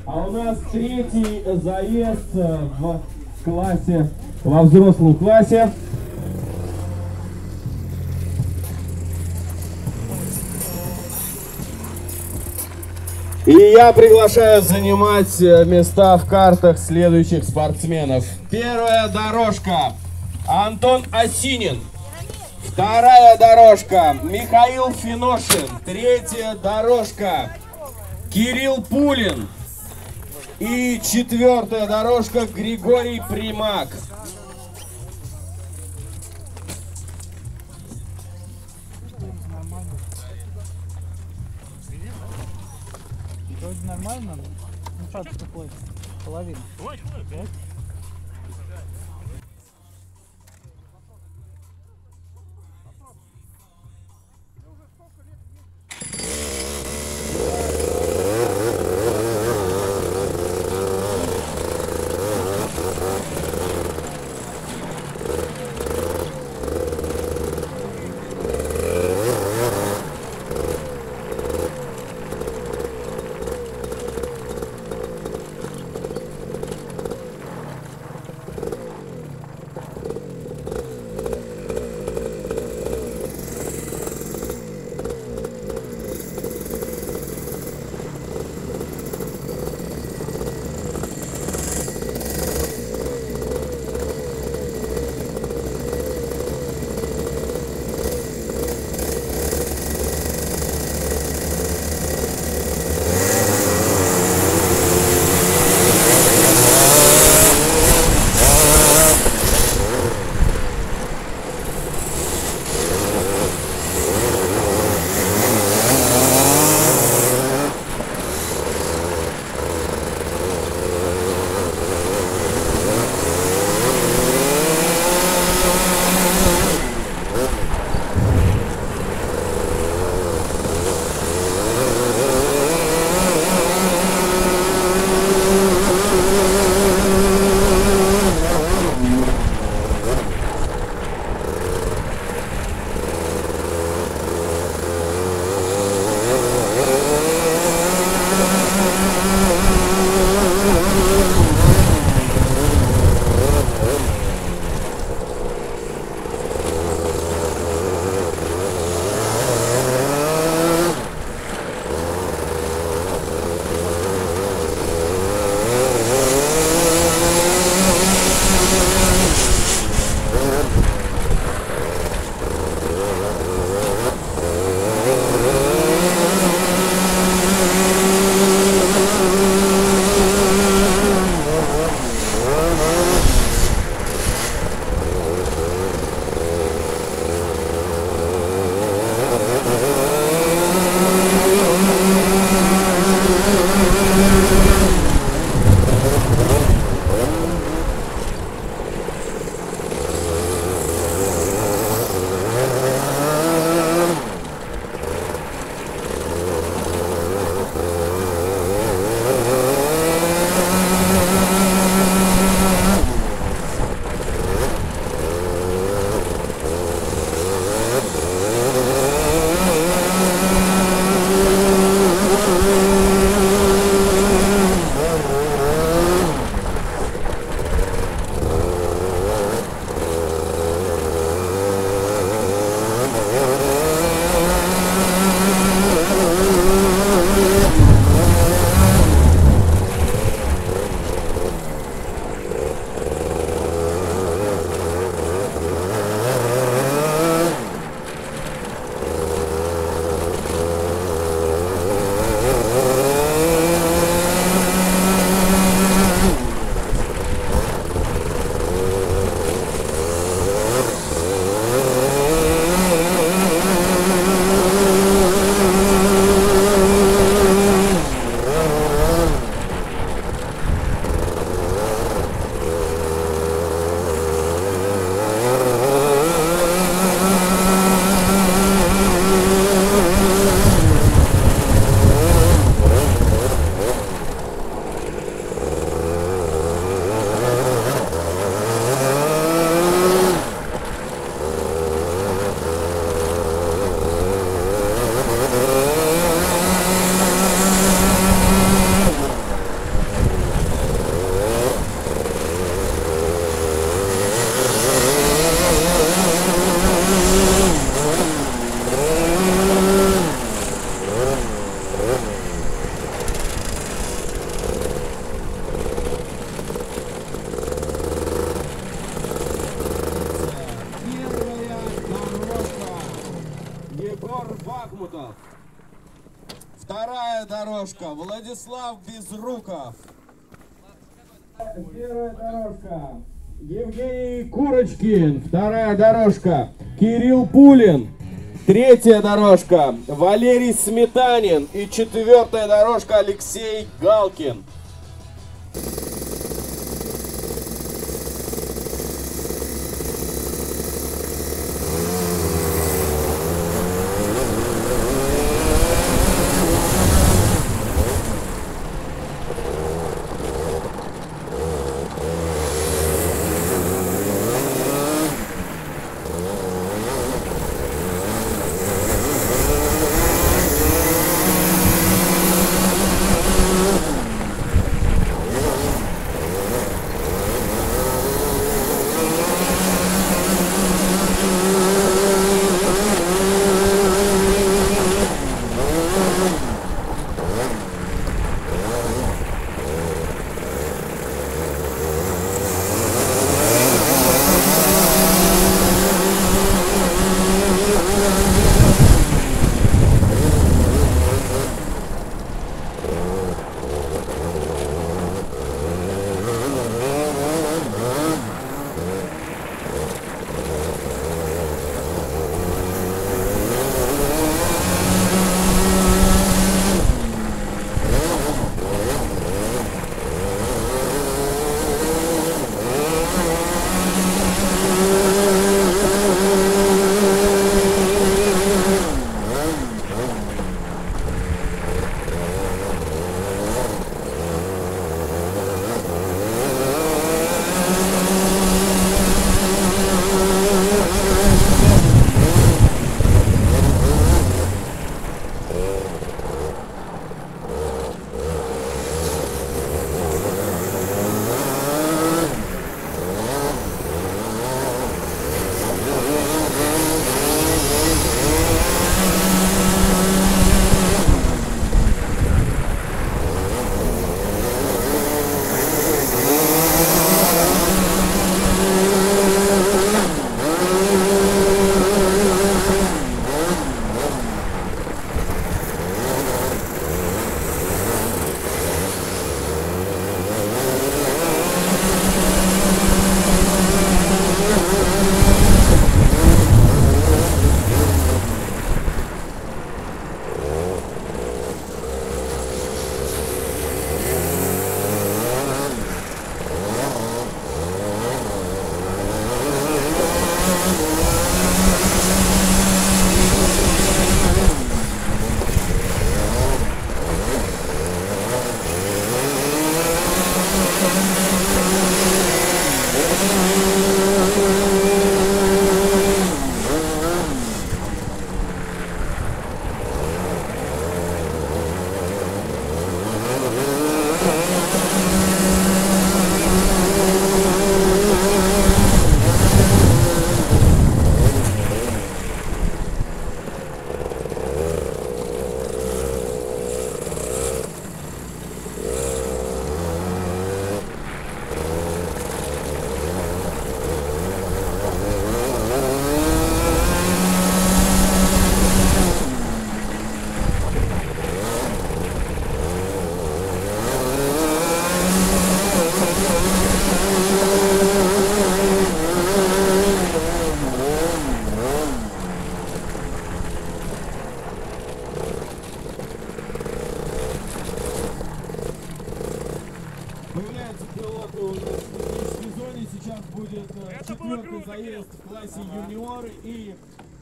А у нас третий заезд в классе, во взрослом классе. И я приглашаю занимать места в картах следующих спортсменов. Первая дорожка — Антон Осинин. Вторая дорожка — Михаил Финошин. Третья дорожка — Кирилл Пулин. И четвертая дорожка — Григорий Примак. Вроде нормально, ну шаг такой, половина. Бахмутов. Вторая дорожка Владислав Безруков. Первая дорожка Евгений Курочкин. Вторая дорожка Кирилл Пулин. Третья дорожка Валерий Сметанин. И четвертая дорожка Алексей Галкин. Появляется пилот у нас в технической зоне. Сейчас будет четвертый заезд в классе юниоры. И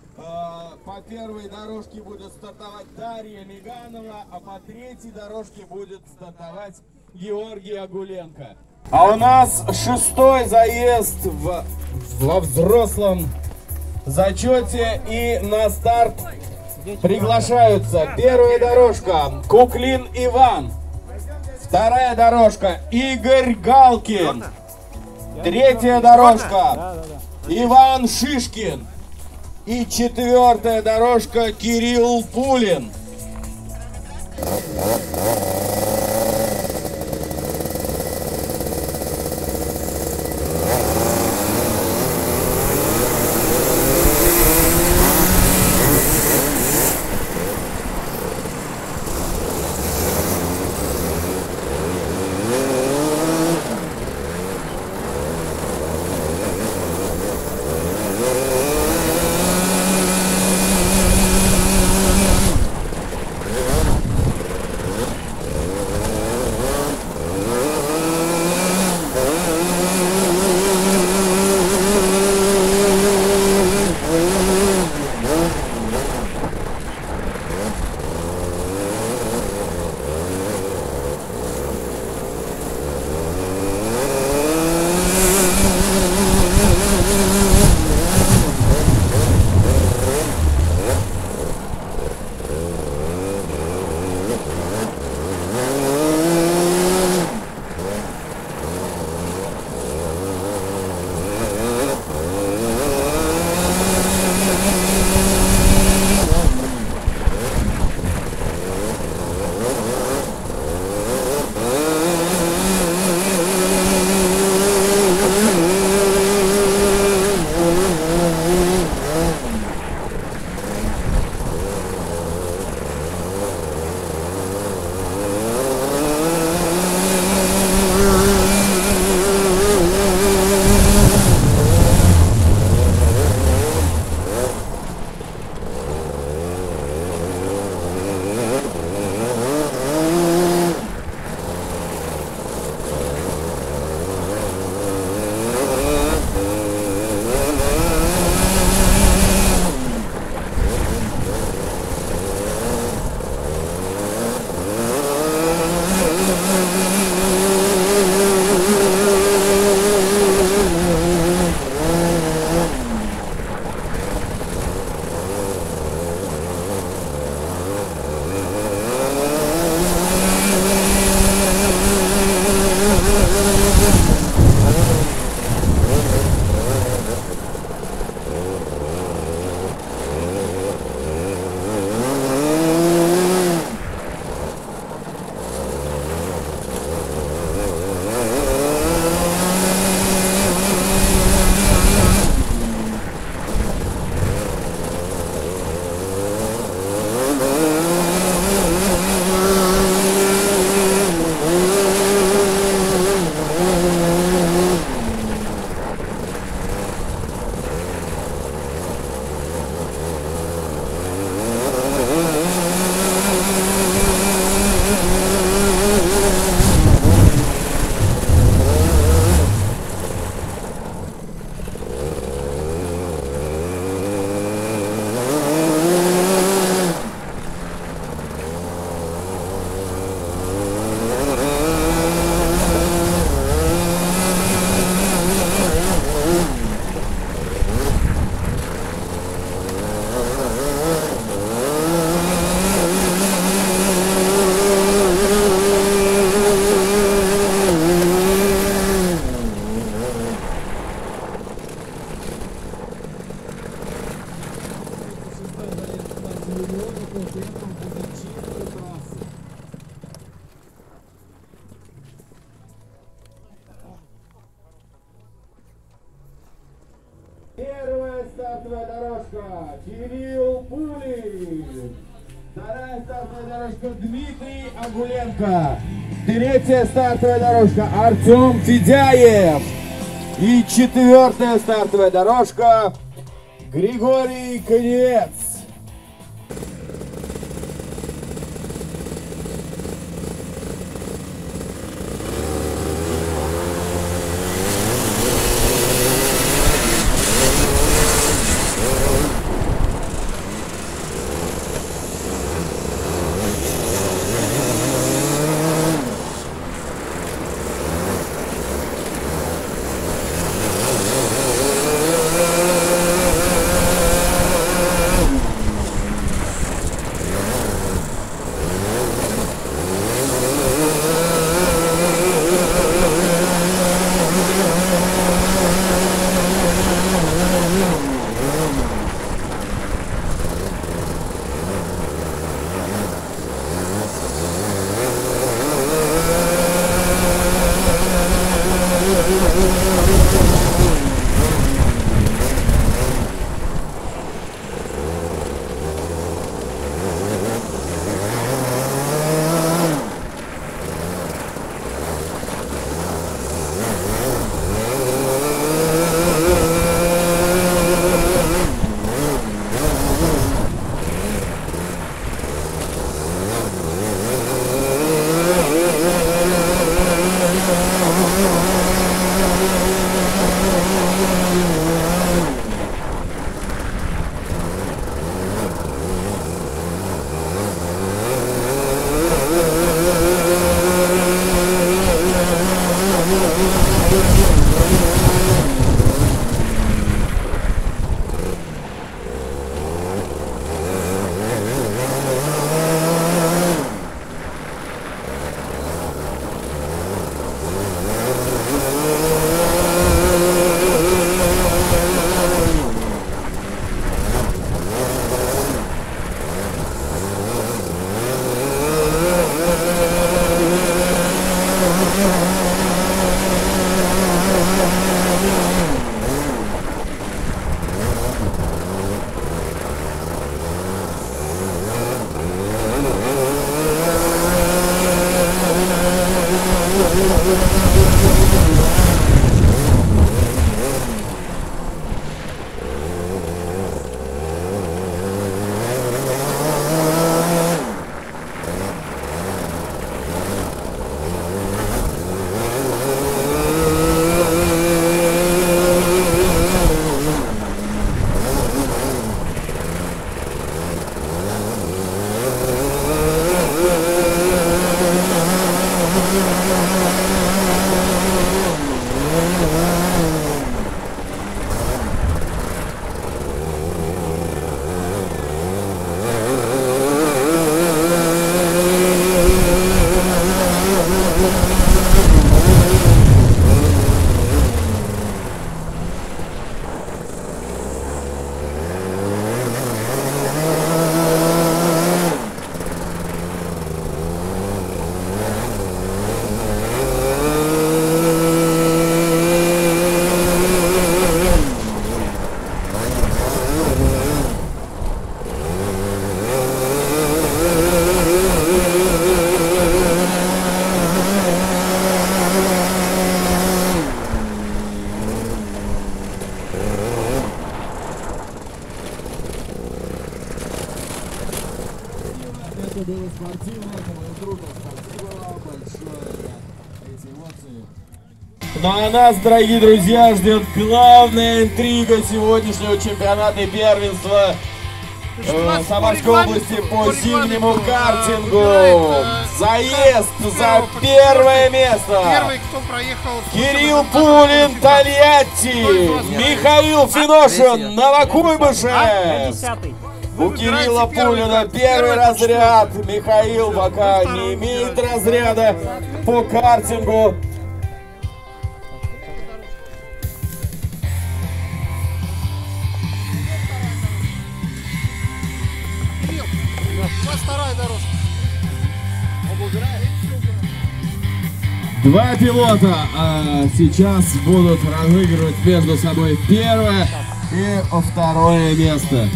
по первой дорожке будет стартовать Дарья Миганова, а по третьей дорожке будет стартовать Георгий Агуленко. А у нас шестой заезд во взрослом зачете. И на старт приглашаются первая дорожка Куклин Иван. Вторая дорожка Игорь Галкин. Третья дорожка Иван Шишкин. И четвертая дорожка Кирилл Пулин. километров, при этом будет чистая трасса. Первая стартовая дорожка Кирилл Пулин. Вторая стартовая дорожка Дмитрий Агуленко. Третья стартовая дорожка Артем Федяев. И четвертая стартовая дорожка Григорий Конец. Это было спортивно, это было круто. Спасибо большое за эти эмоции. Ну а нас, дорогие друзья, ждет главная интрига сегодняшнего чемпионата и первенства Самарской области по зимнему картингу. Заезд за первое место. Первый, кто проехал. Кирилл Пулин, Тольятти. Михаил Финошин, Новокуйбышев. У Кирилла Пулина первый разряд. Михаил пока не имеет разряда по картингу. Кирилл, вторая дорожка. Два пилота сейчас будут разыгрывать между собой первое и второе место.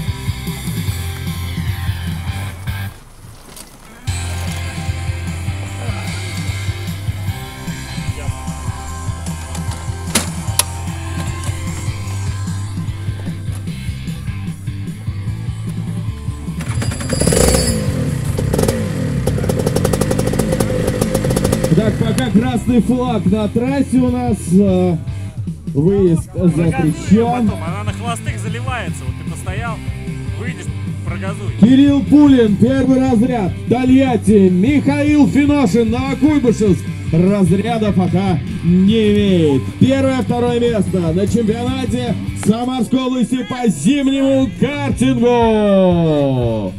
Так, пока красный флаг на трассе у нас, выезд запрещен. Потом, она на хвостых заливается, вот ты постоял, выйдешь, прогазуй. Кирилл Пулин, первый разряд, Тольятти, Михаил Финошин, Новокуйбышевск. Разряда пока не имеет. Первое, второе место на чемпионате Самарской области по зимнему картингу.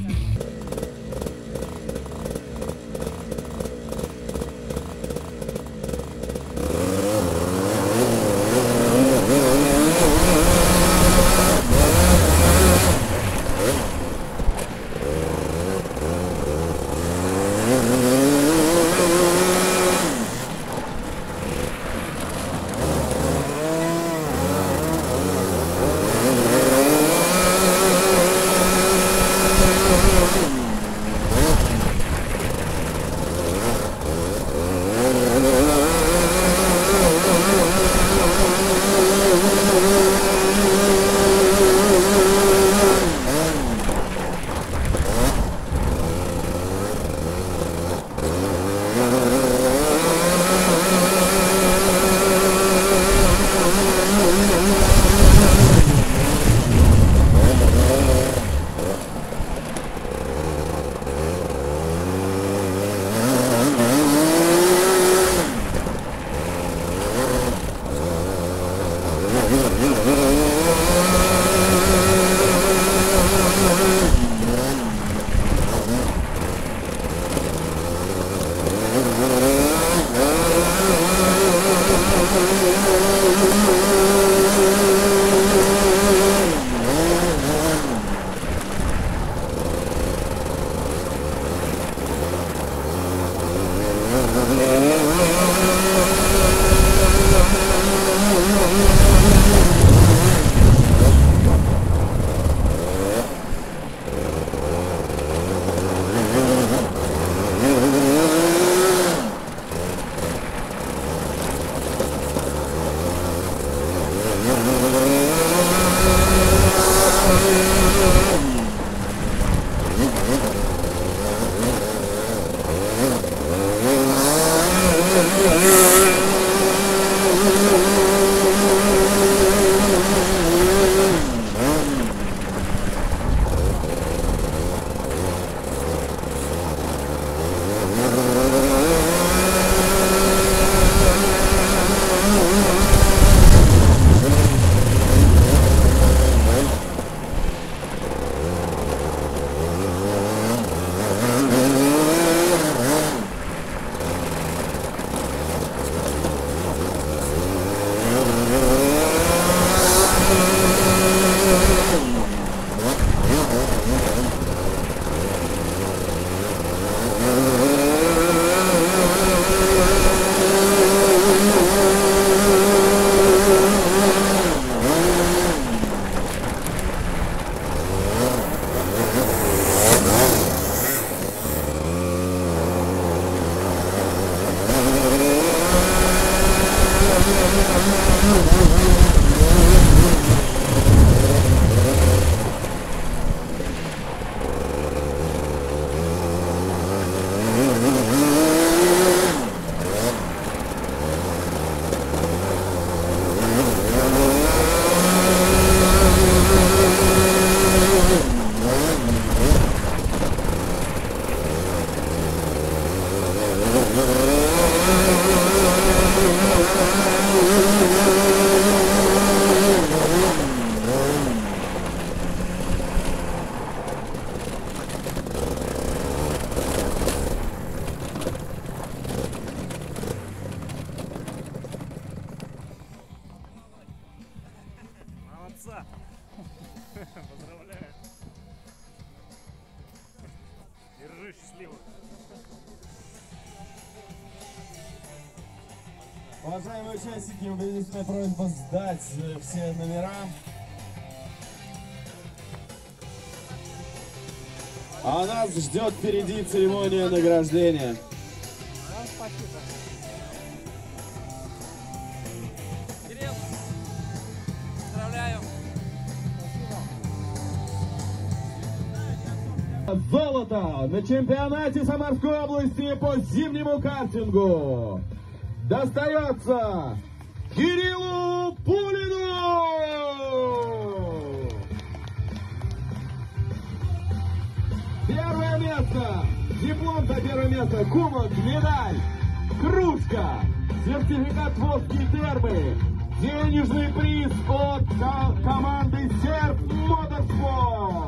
Уважаемые участники, убедительная просьба сдать все номера. А нас ждет впереди церемония награждения. Вам спасибо. Кирилл, поздравляю. Золото на чемпионате Самарской области по зимнему картингу достается Кириллу Пулину! Первое место! Диплом за первое место, кубок, медаль, кружка, сертификат Волжские термы, денежный приз от команды Серб Моторспорт!